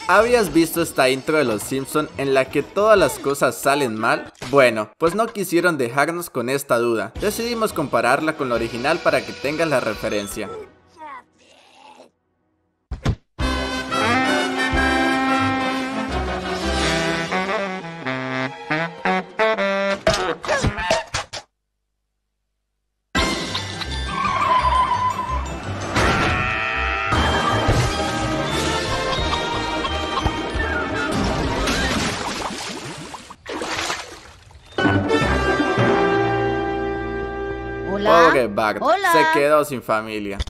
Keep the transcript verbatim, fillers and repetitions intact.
¿Habías visto esta intro de Los Simpson en la que todas las cosas salen mal? Bueno, pues no quisieron dejarnos con esta duda. Decidimos compararla con la original para que tengas la referencia. Hola. Pobre Bart, Hola. se quedó sin familia.